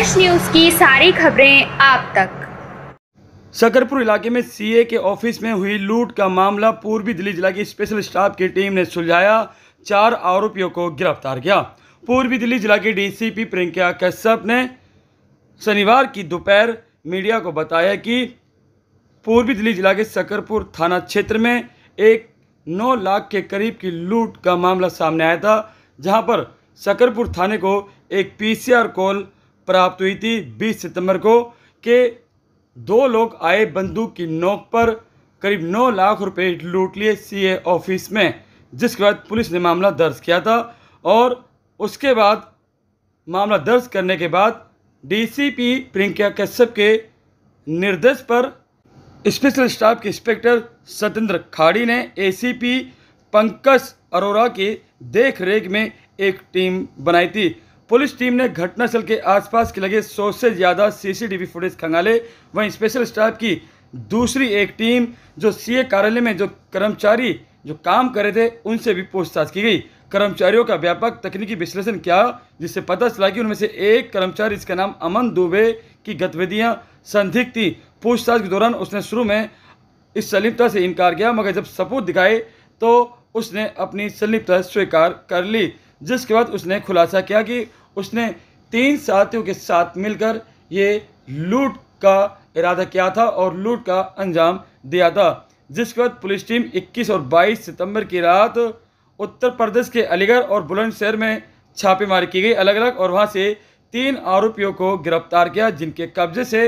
Flash news की सारी खबरें आप तक। शकरपुर इलाके में सीए के ऑफिस में हुई लूट का मामला पूर्वी दिल्ली जिला की स्पेशल स्टाफ की टीम ने सुलझाया। 4 आरोपियों को गिरफ्तार किया। पूर्वी दिल्ली जिला के डीसीपी प्रियंका कश्यप ने शनिवार की दोपहर मीडिया को बताया कि पूर्वी दिल्ली जिला के शकरपुर थाना क्षेत्र में एक 9 लाख के करीब की लूट का मामला सामने आया था, जहां पर शकरपुर थाने को एक पीसीआर कॉल प्राप्त हुई थी 20 सितंबर को के 2 लोग आए बंदूक की नोक पर करीब 9 लाख रुपए लूट लिए सीए ऑफिस में, जिसके बाद पुलिस ने मामला दर्ज किया था। और उसके बाद मामला दर्ज करने के बाद डीसीपी प्रियंका कश्यप के निर्देश पर स्पेशल स्टाफ के इंस्पेक्टर सत्येंद्र खाड़ी ने एसीपी पंकज अरोरा की देखरेख में एक टीम बनाई थी। पुलिस टीम ने घटनास्थल के आसपास के लगे 100 से ज़्यादा सीसीटीवी फुटेज खंगाले। वहीं स्पेशल स्टाफ की दूसरी एक टीम जो सीए कार्यालय में जो कर्मचारी जो काम कर रहे थे उनसे भी पूछताछ की गई। कर्मचारियों का व्यापक तकनीकी विश्लेषण किया, जिससे पता चला कि उनमें से एक कर्मचारी जिसका नाम अमन दुबे की गतिविधियां संदिग्ध थी। पूछताछ के दौरान उसने शुरू में इस संलिप्तता से इनकार किया, मगर जब सबूत दिखाए तो उसने अपनी संलिप्तता स्वीकार कर ली, जिसके बाद उसने खुलासा किया कि उसने 3 साथियों के साथ मिलकर ये लूट का इरादा किया था और लूट का अंजाम दिया था। जिसके बाद पुलिस टीम 21 और 22 सितंबर की रात उत्तर प्रदेश के अलीगढ़ और बुलंदशहर में छापेमारी की गई अलग अलग, और वहां से 3 आरोपियों को गिरफ्तार किया, जिनके कब्जे से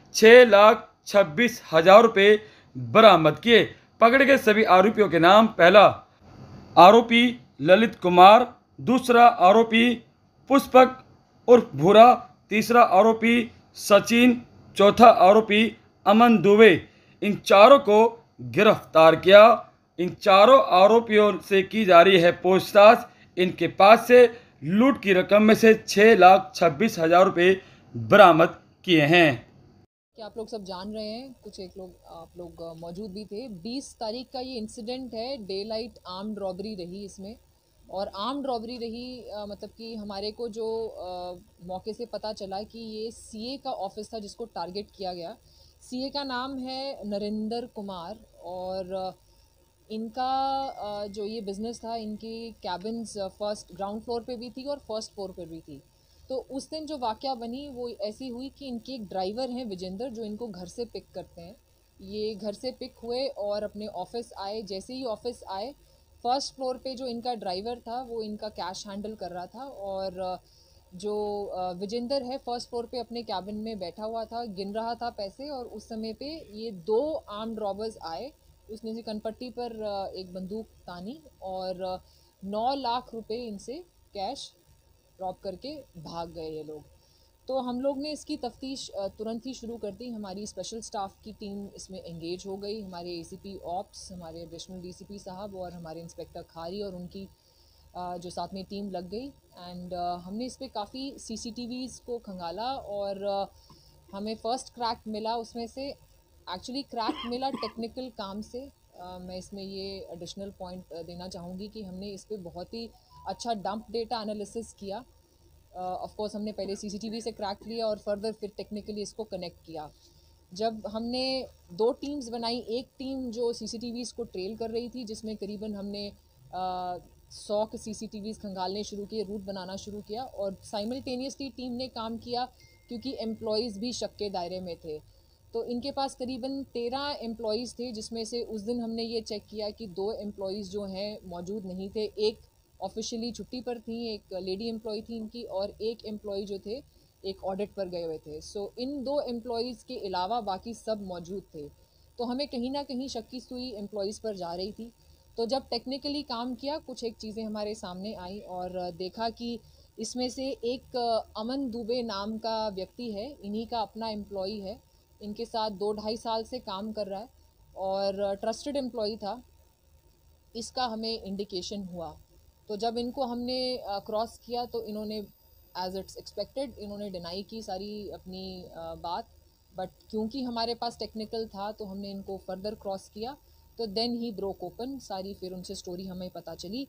6,26,000 रुपये बरामद किए। पकड़े गए सभी आरोपियों के नाम: पहला आरोपी ललित कुमार, दूसरा आरोपी पुष्पक उर्फ भूरा, तीसरा आरोपी सचिन, चौथा आरोपी अमन दुबे। इन चारों को गिरफ्तार किया। इन चारों आरोपियों से की जा रही है पूछताछ। इनके पास से लूट की रकम में से 6,26,000 रुपये बरामद किए हैं। कि आप लोग सब जान रहे हैं, कुछ एक लोग आप लोग मौजूद भी थे। 20 तारीख का ये इंसिडेंट है। डे लाइट आर्म्ड रॉबरी रही इसमें, और आर्म्ड रॉबरी रही मतलब कि हमारे को जो मौके से पता चला कि ये सीए का ऑफिस था जिसको टारगेट किया गया। सीए का नाम है नरेंद्र कुमार, और इनका जो ये बिज़नेस था, इनकी कैबिन्स फर्स्ट ग्राउंड फ्लोर पे भी थी और फर्स्ट फ्लोर पे भी थी। तो उस दिन जो वाक़या बनी वो ऐसी हुई कि इनके एक ड्राइवर हैं विजेंद्र, जो इनको घर से पिक करते हैं। ये घर से पिक हुए और अपने ऑफिस आए। जैसे ही ऑफिस आए, फर्स्ट फ्लोर पे जो इनका ड्राइवर था वो इनका कैश हैंडल कर रहा था, और जो विजेंद्र है फर्स्ट फ्लोर पे अपने कैबिन में बैठा हुआ था, गिन रहा था पैसे। और उस समय पे ये 2 आर्म्ड रॉबर्स आए। उसने जी कनपट्टी पर एक बंदूक तानी और 9 लाख रुपए इनसे कैश रॉब करके भाग गए ये लोग। तो हम लोग ने इसकी तफ्तीश तुरंत ही शुरू कर दी। हमारी स्पेशल स्टाफ की टीम इसमें एंगेज हो गई। हमारे एसीपी ऑप्स, हमारे एडिशनल डीसीपी साहब और हमारे इंस्पेक्टर खारी और उनकी जो साथ में टीम लग गई। एंड हमने इस पर काफ़ी सीसीटीवीज़ को खंगाला, और हमें फ़र्स्ट क्रैक मिला। उसमें से एक्चुअली क्रैक मिला टेक्निकल काम से। मैं इसमें ये एडिशनल पॉइंट देना चाहूँगी कि हमने इस पर बहुत ही अच्छा डंप डेटा एनालिसिस किया। ऑफ कोर्स हमने पहले सीसीटीवी से क्रैक लिया और फर्दर फिर टेक्निकली इसको कनेक्ट किया। जब हमने 2 टीम्स बनाई, एक टीम जो सीसीटीवीज़ को ट्रेल कर रही थी, जिसमें करीबन हमने 100 के सीसीटीवीज़ खंगालने शुरू किए, रूट बनाना शुरू किया, और साइमल्टेनियसली टीम ने काम किया क्योंकि एम्प्लॉयज़ भी शक के दायरे में थे। तो इनके पास करीबन 13 एम्प्लॉयज़ थे, जिसमें से उस दिन हमने ये चेक किया कि 2 एम्प्लॉयज़ जो हैं मौजूद नहीं थे। एक ऑफिशियली छुट्टी पर थी, एक लेडी एम्प्लॉय थी इनकी, और एक एम्प्लॉय जो थे एक ऑडिट पर गए हुए थे। सो इन 2 एम्प्लॉयज़ के अलावा बाकी सब मौजूद थे। तो हमें कहीं ना कहीं शक की सुई एम्प्लॉयज़ पर जा रही थी। तो जब टेक्निकली काम किया, कुछ एक चीज़ें हमारे सामने आई और देखा कि इसमें से एक अमन दुबे नाम का व्यक्ति है, इन्हीं का अपना एम्प्लॉई है। इनके साथ 2-2.5 साल से काम कर रहा है और ट्रस्टेड एम्प्लॉई था, इसका हमें इंडिकेशन हुआ। तो जब इनको हमने क्रॉस किया तो इन्होंने एज इट्स एक्सपेक्टेड इन्होंने डिनाई की सारी अपनी बात। बट क्योंकि हमारे पास टेक्निकल था तो हमने इनको फर्दर क्रॉस किया, तो देन ही ब्रोक ओपन सारी, फिर उनसे स्टोरी हमें पता चली।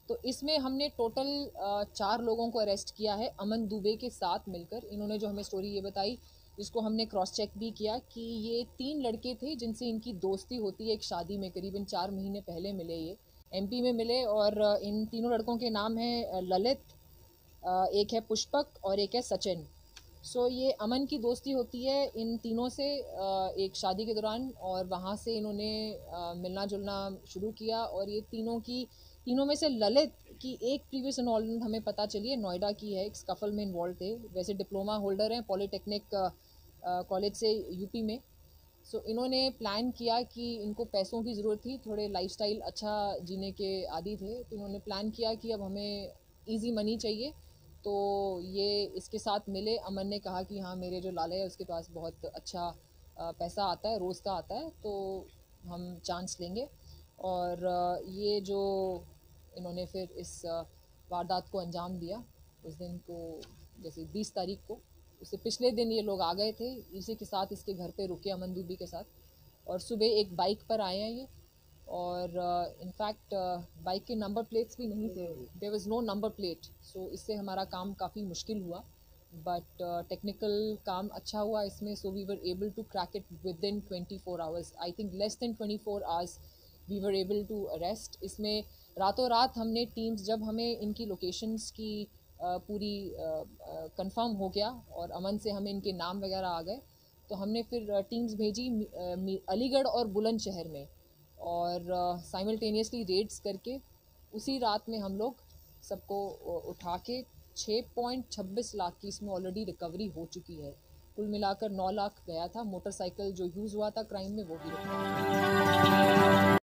तो इसमें हमने टोटल 4 लोगों को अरेस्ट किया है अमन दुबे के साथ मिलकर। इन्होंने जो हमें स्टोरी ये बताई, जिसको हमने क्रॉस चेक भी किया कि ये 3 लड़के थे जिनसे इनकी दोस्ती होती है एक शादी में, करीबन 4 महीने पहले मिले, ये एमपी में मिले। और इन तीनों लड़कों के नाम हैं ललित, एक है पुष्पक और एक है सचिन। सो ये अमन की दोस्ती होती है इन तीनों से एक शादी के दौरान, और वहाँ से इन्होंने मिलना जुलना शुरू किया। और ये तीनों में से ललित की एक प्रीवियस इन्वॉल्वमेंट हमें पता चली है, नोएडा की है, एक स्कफल में इन्वॉल्व थे। वैसे डिप्लोमा होल्डर हैं पॉलीटेक्निक कॉलेज से यूपी में। सो इन्होंने प्लान किया कि इनको पैसों की ज़रूरत थी, थोड़े लाइफस्टाइल अच्छा जीने के आदी थे, तो इन्होंने प्लान किया कि अब हमें इजी मनी चाहिए। तो ये इसके साथ मिले। अमन ने कहा कि हाँ, मेरे जो लाले है उसके पास बहुत अच्छा पैसा आता है, रोज़ का आता है, तो हम चांस लेंगे। और ये जो इन्होंने फिर इस वारदात को अंजाम दिया उस दिन को, जैसे 20 तारीख को, उससे पिछले दिन ये लोग आ गए थे इसी के साथ, इसके घर पे रुके अमन दुबे के साथ, और सुबह एक बाइक पर आए हैं ये। और इनफैक्ट बाइक के नंबर प्लेट्स भी नहीं थे, there was no number plate. So इससे हमारा काम काफ़ी मुश्किल हुआ, बट टेक्निकल काम अच्छा हुआ इसमें। So we were able to crack it within 24 hours, I think less than 24 hours we were able to arrest. इसमें रातों रात हमने टीम्स, जब हमें इनकी लोकेशंस की पूरी कंफर्म हो गया और अमन से हमें इनके नाम वगैरह आ गए, तो हमने फिर टीम्स भेजी अलीगढ़ और बुलंदशहर में, और साइमल्टेनियसली रेड्स करके उसी रात में हम लोग सबको उठा के 6.26 लाख की इसमें ऑलरेडी रिकवरी हो चुकी है। कुल मिलाकर 9 लाख गया था। मोटरसाइकिल जो यूज़ हुआ था क्राइम में वो भी रिकवर।